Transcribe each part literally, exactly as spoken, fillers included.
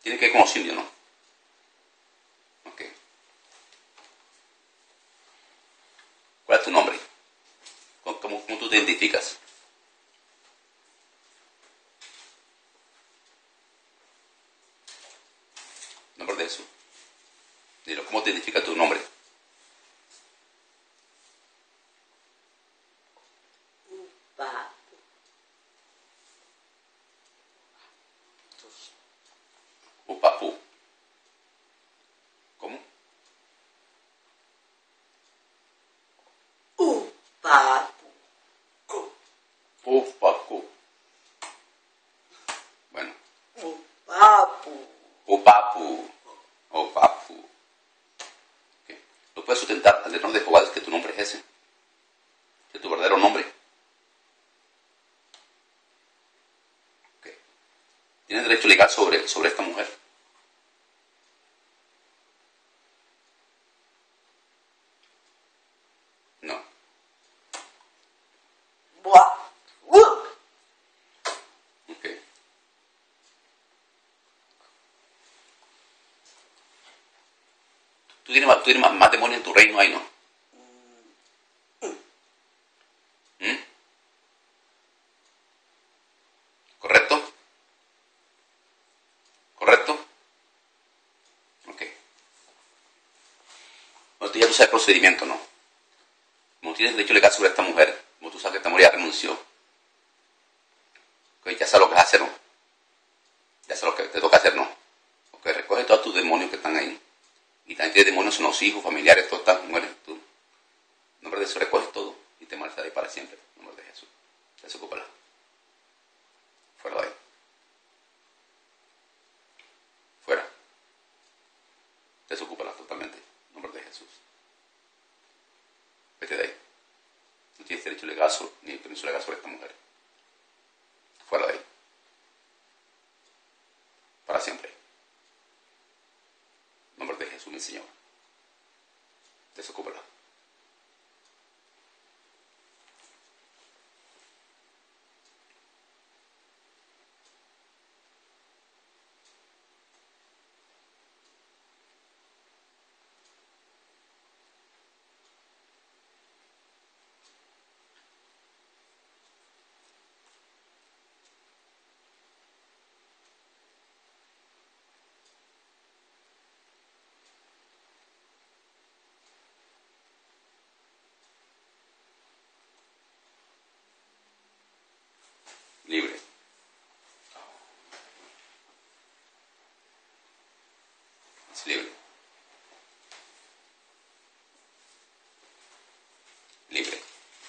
Tiene que ver con los indios, ¿no? Ok. ¿Cuál es tu nombre? ¿Cómo, cómo, cómo tú te identificas? Nombre de Jesús. Dilo, ¿cómo te identifica tu nombre? Upapu. Upapu. ¿Cómo? Upapu. Upacu. Bueno. Upapu. Upapu. Upapu. Okay. ¿Lo puedes sustentar al eterno de Jehová es que tu nombre es ese? ¿Es tu verdadero nombre? Okay. ¿Tienes derecho legal sobre, sobre esta mujer? No. Buah. Uh. Ok. Tú tienes, más, tú tienes más, más demonios en tu reino ahí, ¿no? ¿Mm? ¿Correcto? ¿Correcto? Ok. Bueno, tú ya tú sabes el procedimiento, ¿no? Como tienes derecho legal sobre esta mujer, como tú sabes que esta mujer ya renunció, okay, ya sabes lo que vas a hacer, ¿no? Ya sabes lo que te toca hacer, ¿no? Ok, recoge todos tus demonios que están ahí. Y también tienes demonios en los hijos, familiares, todas estas mujeres. Tú, en nombre de eso, recoges todo y te marchas de ahí para siempre. En nombre de Jesús. Desocúpala. Fuera de ahí. Fuera. Desocúpala totalmente. En nombre de Jesús. Vete de ahí. No tienes derecho legal sobre, ni permiso legal sobre esta mujer. Fuera de ahí. Para siempre. En nombre de Jesús, mi Señor. Desocúpala. Libre. Es libre. Libre.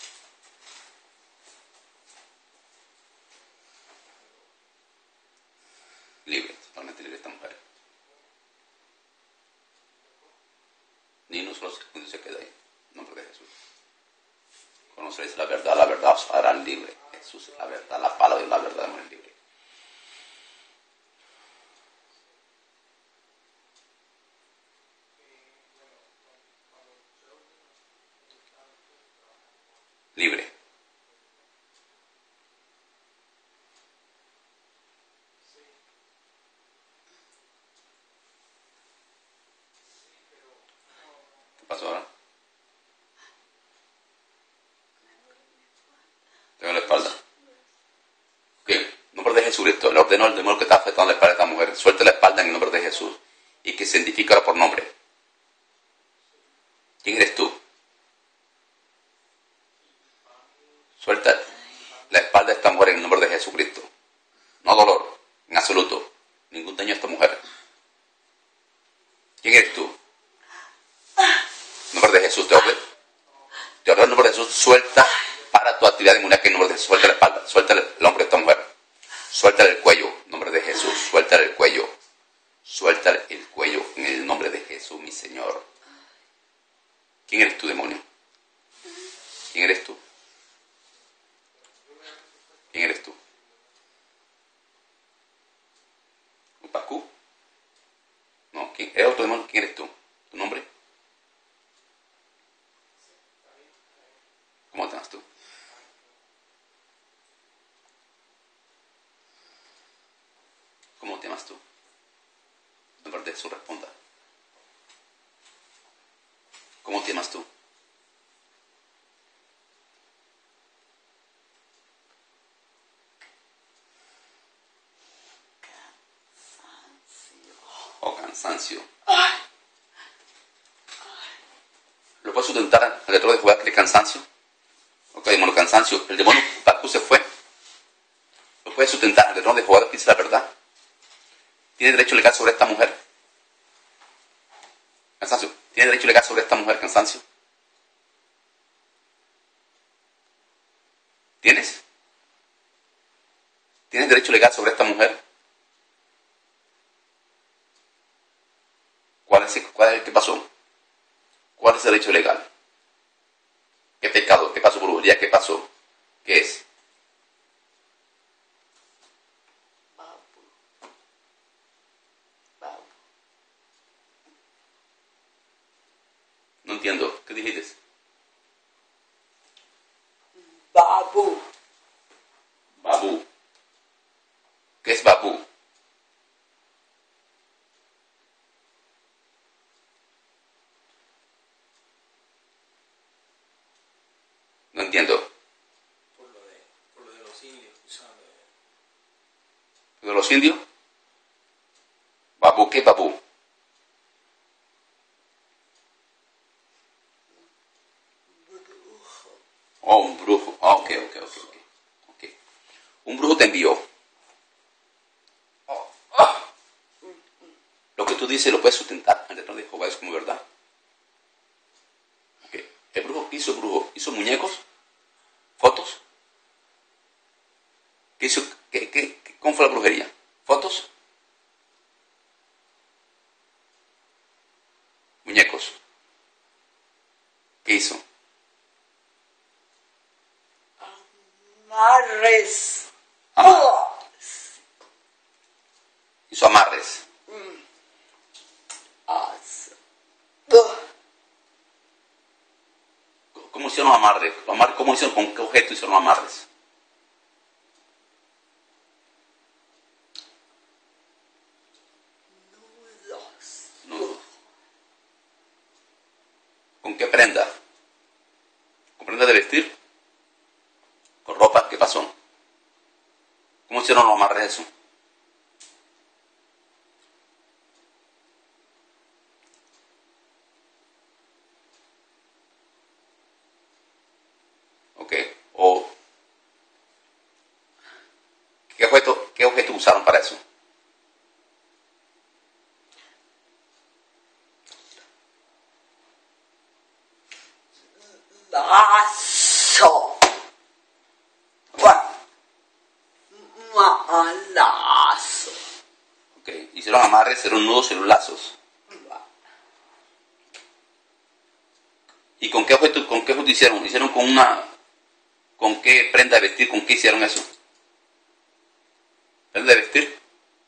Libre. Totalmente libre esta mujer. Ni uno solo segundo se queda ahí. En nombre de Jesús. Conoceréis la verdad, la verdad os hará libre. Jesús es la verdad, la palabra y la verdad nos hará libre. Libre. ¿Qué pasó ahora? Tengo la espalda. Ok. En nombre de Jesucristo, le ordeno al demonio que está afectando la espalda de esta mujer. Suelte la espalda en el nombre de Jesús. Y que se identifique ahora por nombre. ¿Quién eres tú? Suelta la espalda de esta mujer en el nombre de Jesucristo. No dolor, en absoluto. Ningún daño a esta mujer. ¿Quién eres tú? En nombre de Jesús, te ordeno. Te ordeno en nombre de Jesús, suelta para tu actividad demoníaca en nombre de Jesús. Suelta la espalda, suelta el hombro de esta mujer. Suéltale el cuello, en nombre de Jesús. Suéltale el cuello. Suéltale el cuello en el nombre de Jesús, mi Señor. ¿Quién eres tú, demonio? ¿Quién eres tú? ¿Quién eres tú? ¿Upacu? No, ¿quién? ¿Eres otro demonio? ¿Quién eres tú? ¿Tu nombre? ¿Cómo te llamas tú? ¿Cómo te llamas tú? Jesús responda. ¿Cómo te llamas tú? O cansancio. ¿Lo puedes sustentar al letrero de Jehová que es cansancio? Ok, demonio cansancio. El demonio Pacu se fue. ¿Lo puedes sustentar al letrero de Jehová que dice la verdad? ¿Tiene derecho legal sobre esta mujer? Cansancio. ¿Tiene derecho legal sobre esta mujer, cansancio? ¿Tienes? ¿Tienes derecho legal sobre esta mujer? ¿Cuál es, cuál es, ¿Qué pasó? ¿Cuál es el derecho legal? ¿Qué pecado? ¿Qué pasó? ¿Brujería? ¿Qué pasó? ¿Qué es? Babu. Babu. No entiendo. ¿Qué dijiste? Babu. Babú. ¿Qué es babú? No entiendo. Por lo de, por lo de los indios, ¿sabes? ¿De los indios? Babú, ¿qué es babú? Oh, un brujo. Oh, ok, ok, ok, ok. Ok. Un brujo te envió. Oh, oh. Lo que tú dices lo puedes sustentar al letrero de Jehová es como verdad. Ok. El brujo, ¿qué hizo el brujo? ¿Hizo muñecos? ¿Fotos? ¿Qué hizo? ¿Qué, qué, qué, ¿Cómo fue la brujería? ¿Fotos? ¿Muñecos? ¿Qué hizo? Amarres. Amarres. Oh. Hizo amarres. As. Oh. ¿Cómo hicieron los amarres? ¿Cómo hicieron? ¿Con qué objeto hicieron los amarres? Nudos. Nudos. ¿Con qué prenda? ¿Con prenda de vestir? ¿Con ropa? ¿Qué pasó? ¿Cómo hicieron los amarres eso? Ok. O ¿qué objeto, qué objeto usaron para eso? Lazo. Malazo. Ok. Hicieron amarres, hicieron nudos, hicieron lazos. ¿Y con qué objeto, con qué objeto hicieron? ¿Hicieron con una, con qué prenda de vestir? ¿Con qué hicieron eso? ¿Prenda de vestir?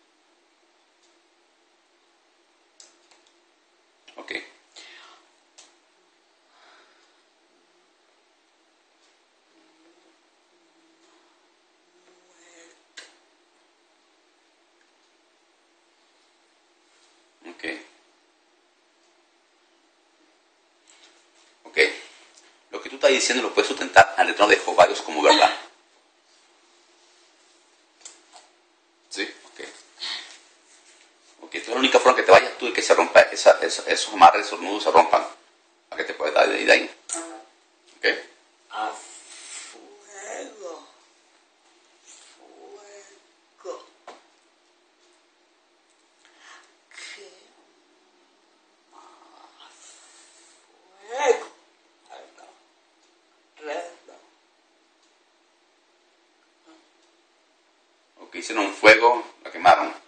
Ok. Ok. Ok. Lo que tú estás diciendo lo puedes sustentar al letrero de Jehová Dios como verdad. ¿Sí? Ok. Ok. Entonces la única forma que te vayas tú es que se rompa esa, esa, esos amarres, esos nudos se rompan. Para que te puedas dar de ahí. De ahí. Ok. A fuego. Fuego. ¿Qué más? Fuego. Redo. Ok. Hicieron fuego, la quemaron.